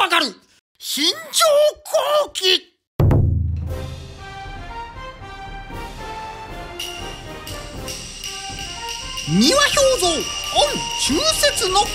わかる新庄後期。三輪表蔵御中説のこと。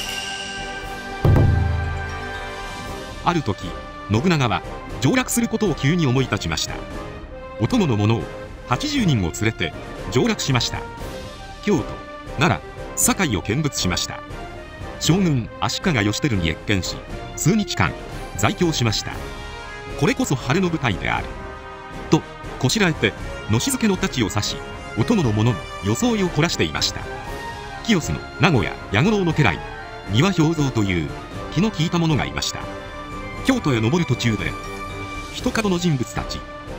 ある時信長は上洛することを急に思い立ちました。お供の者を80人を連れて上洛しました。京都、奈良、堺を見物しました。将軍足利義輝に謁見し、数日間在京しました。これこそ晴れの舞台であるとこしらえてのし漬けの太刀を刺し、お供の者の装いを凝らしていました。清須の名古屋矢五郎の家来三輪表蔵という気の利いた者がいました。京都へ登る途中で一角の人物たち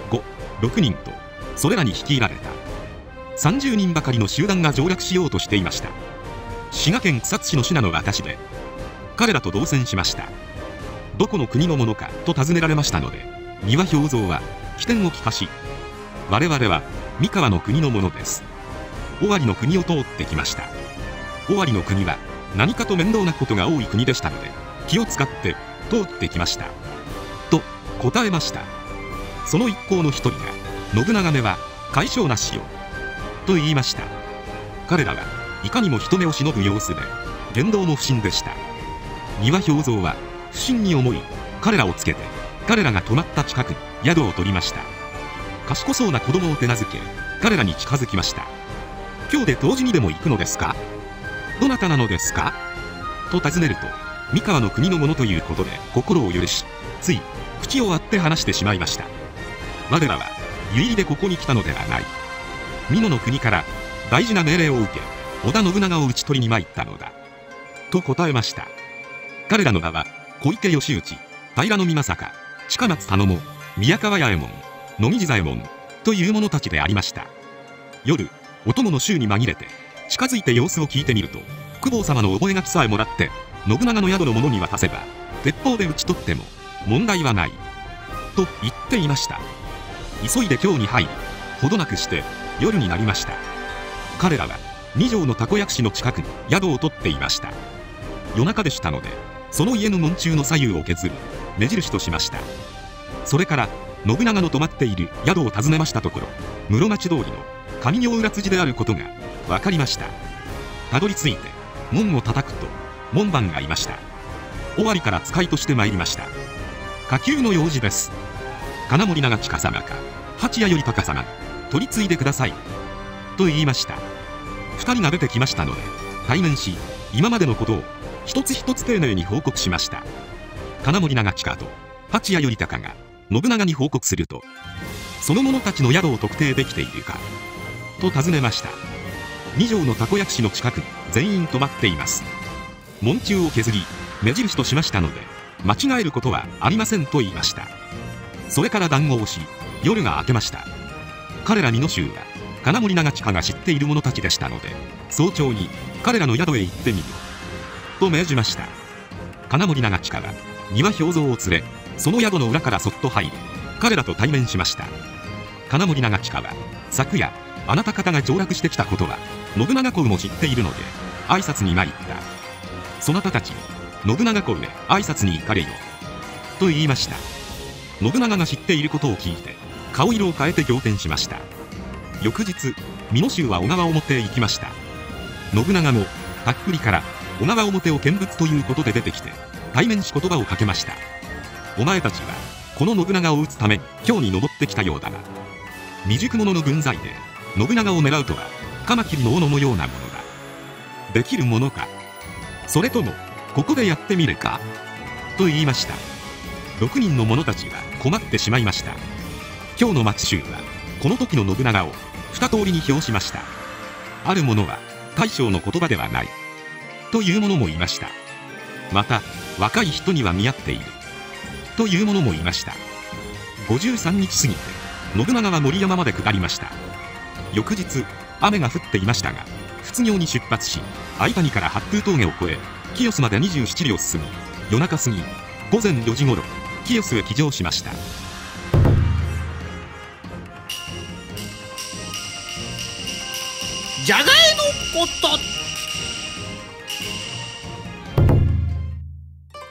5、6人とそれらに率いられた30人ばかりの集団が上洛しようとしていました。滋賀県草津市の信濃私で彼らと同船しました。どこの国のものかと尋ねられましたので、三輪表蔵は機転を利かし、我々は三河の国のものです。尾張の国を通ってきました。尾張の国は何かと面倒なことが多い国でしたので、気を使って通ってきましたと答えました。その一行の一人が、信長めは甲斐性なしよと言いました。彼らはいかにも人目を忍ぶ様子で、言動も不審でした。三輪表蔵は不審に思い、彼らをつけて彼らが泊まった近くに宿を取りました。賢そうな子供を手なずけ、彼らに近づきました。今日で湯治にでも行くのですか？どなたなのですか？と尋ねると、三河の国のものということで心を許し、つい口を割って話してしまいました。我らは湯入りでここに来たのではない。美濃の国から大事な命令を受け、織田信長を討ち取りに参ったのだと答えました。彼らの名は小池義内、平見政、近松頼母、宮川弥右衛門、野見地左衛門という者たちでありました。夜、お供の衆に紛れて近づいて様子を聞いてみると、公方様の覚書さえもらって信長の宿の者に渡せば鉄砲で討ち取っても問題はないと言っていました。急いで京に入り、ほどなくして夜になりました。彼らは二条のたこ薬師の近くに宿を取っていました。夜中でしたので、その家の門中の左右を削る目印としました。それから信長の泊まっている宿を訪ねましたところ、室町通りの上行浦辻であることが分かりました。たどり着いて門を叩くと、門番がいました。尾張から使いとして参りました。下級の用事です。金森長近様か八谷頼高様、取り継いでくださいと言いました。2人が出てきましたので、対面し、今までのことを一つ一つ丁寧に報告しました。金森長近と八谷頼高が信長に報告すると、その者たちの宿を特定できているかと尋ねました。二条のたこ薬師の近くに全員泊まっています。門中を削り目印としましたので、間違えることはありませんと言いました。それから談合をし、夜が明けました。彼ら美濃衆は金森長近が知っている者たちでしたので、早朝に彼らの宿へ行ってみると命じました。金森長近は三輪表蔵を連れ、その宿の裏からそっと入り、彼らと対面しました。金森長近は、昨夜あなた方が上洛してきたことは信長公も知っているので挨拶に参った。そなたたち信長公へ挨拶に行かれよと言いました。信長が知っていることを聞いて顔色を変えて仰天しました。翌日、美濃衆は小川表へ行きました。信長もたっぷりから小川表を見物ということで出てきて対面し言葉をかけました。お前たちはこの信長を討つために京に登ってきたようだな。未熟者の軍罪で信長を狙うとはカマキリの斧のようなものだ。できるものか、それともここでやってみるかと言いました。6人の者たちは困ってしまいました。今日の町衆はこの時の信長を二通りに評しました。ある者は大将の言葉ではないという者もいました。また若い人には見合っているという者もいました。53日過ぎて信長は森山まで下りました。翌日雨が降っていましたが、仏行に出発し、相谷から八風峠を越え清須まで27里を進み、夜中過ぎ午前4時ごろ清須へ帰城しました。 じゃがえのこと。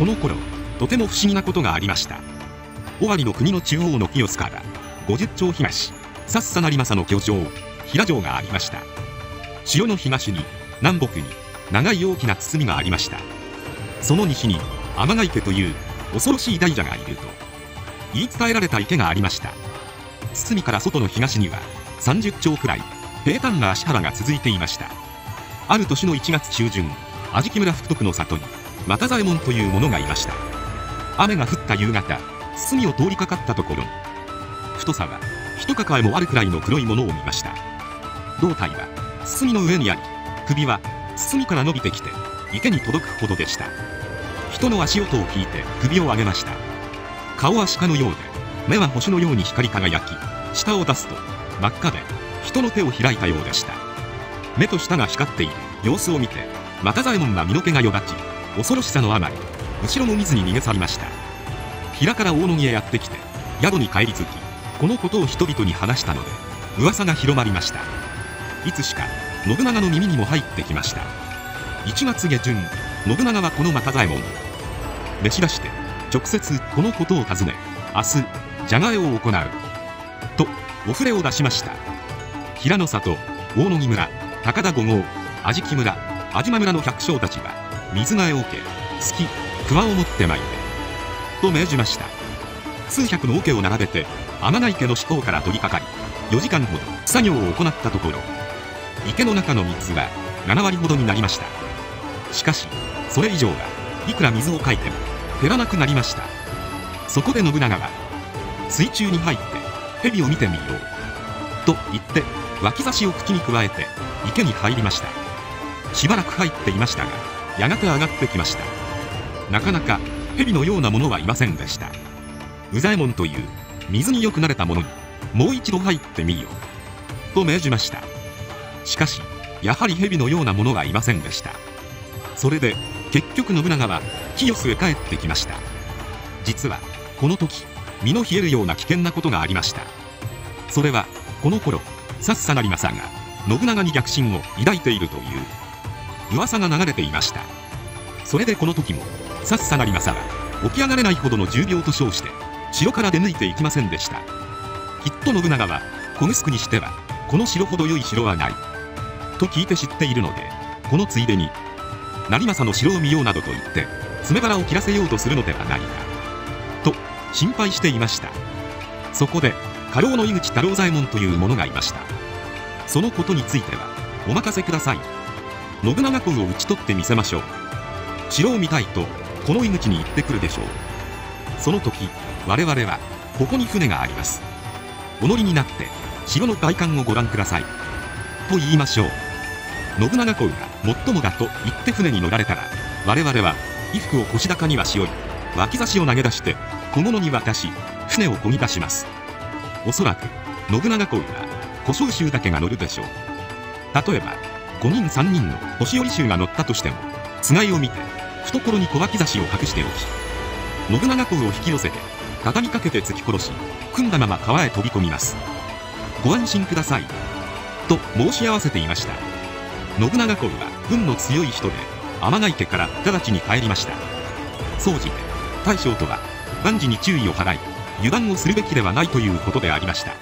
この頃とても不思議なことがありました。尾張の国の中央の清須から50町東、さっさなりまさの居城平城がありました。城の東に南北に長い大きな堤がありました。その西に天ヶ池という恐ろしい大蛇がいると言い伝えられた池がありました。堤から外の東には30町くらい平坦な足原が続いていました。ある年の1月中旬、安食村福徳の里に又左衛門という者がいました。雨が降った夕方、堤を通りかかったところ、太さは一抱えもあるくらいの黒いものを見ました。胴体は堤の上にあり、首は堤から伸びてきて池に届くほどでした。人の足音を聞いて首を上げました。顔は鹿のようで、目は星のように光り輝き、舌を出すと真っ赤で人の手を開いたようでした。目と舌が光っている様子を見て、又左衛門は身の毛がよだち、恐ろしさのあまり後ろの水に逃げ去りました。平から大野木へやってきて宿に帰り着き、このことを人々に話したので噂が広まりました。いつしか信長の耳にも入ってきました。1月下旬、信長はこの又左衛門を召し出して直接このことを尋ね、明日蛇替えを行うとお触れを出しました。平野里、大野木村、高田五郷、安食村、安島村の百姓たちは水替えを受け、月、桑を持ってまいれと命じました。数百の桶を並べて天ヶ池の支笏から取り掛かり、4時間ほど作業を行ったところ、池の中の水は7割ほどになりました。しかしそれ以上はいくら水をかいても減らなくなりました。そこで信長は水中に入って蛇を見てみようと言って脇差しを口にくわえて池に入りました。しばらく入っていましたが、やがて上がってきました。なかなか蛇のようなものはいませんでした。宇左衛門という水によく慣れた者にもう一度入ってみようと命じました。しかしやはり蛇のようなものはいませんでした。それで結局信長は清須へ帰ってきました。実はこの時、身の冷えるような危険なことがありました。それはこの頃、さっさなりまさが信長に逆心を抱いているという噂が流れていました。それでこの時もさっさなりまさは起き上がれないほどの重病と称して城から出抜いていきませんでした。きっと信長は小城にしてはこの城ほど良い城はないと聞いて知っているので、このついでに成政の城を見ようなどと言って詰め腹を切らせようとするのではないかと心配していました。そこで家老の井口太郎左衛門という者がいました。そのことについてはお任せください。信長公を討ち取ってみせましょう。城を見たいとこの井口に行ってくるでしょう。その時我々はここに船があります。お乗りになって城の外観をご覧くださいと言いましょう。信長公がもっともだと言って船に乗られたら、我々は衣服を腰高にはしおり、脇差しを投げ出して小物に渡し、船を漕ぎ出します。おそらく信長公は小召集だけが乗るでしょう。例えば5人3人の星寄衆が乗ったとしても、つがいを見て懐に小脇差しを隠しておき、信長公を引き寄せて畳みかけて突き殺し、組んだまま川へ飛び込みます。ご安心くださいと申し合わせていました。信長公は運の強い人で、天ヶ池から直ちに帰りました。総じて大将とは万事に注意を払い、油断をするべきではないということでありました。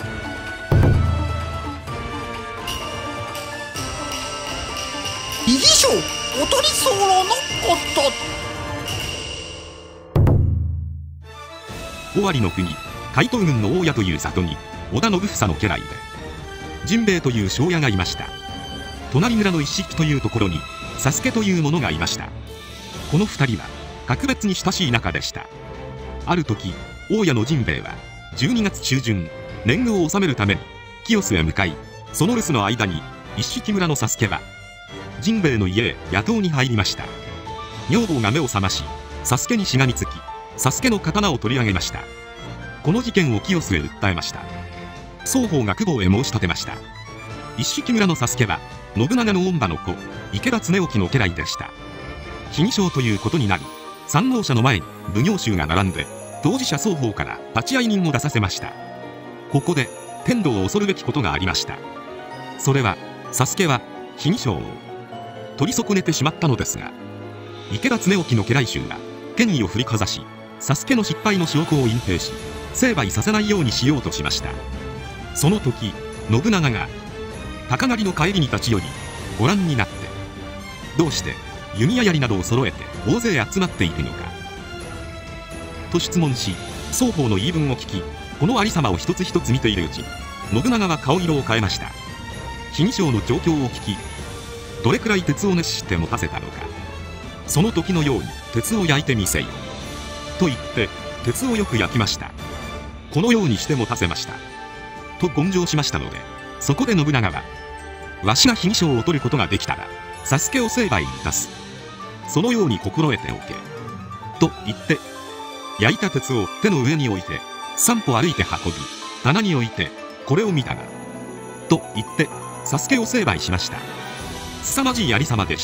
以上、おとり候のこと。 尾張の国海東郡の大谷という里に織田信房の家来で陣兵衛という庄屋がいました。隣村の一色というところに佐助という者がいました。この2人は格別に親しい仲でした。ある時、大谷の陣兵衛は12月中旬、年貢を納めるために清須へ向かい、その留守の間に一色村の佐助は陣兵衛の家へ野党に入りました。女房が目を覚まし、佐助にしがみつき、佐助の刀を取り上げました。この事件を清須へ訴えました。双方が公方へ申し立てました。一色村の佐助は信長の御馬の子池田恒興の家来でした。被疑証ということになり、山王社の前に奉行衆が並んで当事者双方から立会人を出させました。ここで天道を恐るべきことがありました。それは佐助は被疑証を取り損ねてしまったのですが、池田恒興の家来衆が権威を振りかざし、佐助の失敗の証拠を隠蔽し、成敗させないようにしようとしました。その時、信長が、高鳴りの帰りに立ち寄り、ご覧になって、どうして弓や槍などを揃えて大勢集まっているのかと質問し、双方の言い分を聞き、このありさまを一つ一つ見ているうち、信長は顔色を変えました。被疑将の状況を聞き、どれくらい鉄を熱して持たせたのか、その時のように鉄を焼いてみせよと言って鉄をよく焼きました。このようにして持たせましたと言上しましたので、そこで信長は、わしが被疑将を取ることができたら佐助を成敗いたす、そのように心得ておけと言って、焼いた鉄を手の上に置いて3歩歩いて運び、棚に置いて、これを見たがと言って佐助を成敗しました。凄まじいありさまでした。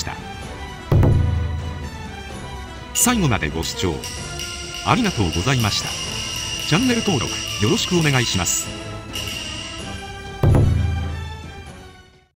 最後までご視聴ありがとうございました。チャンネル登録よろしくお願いします。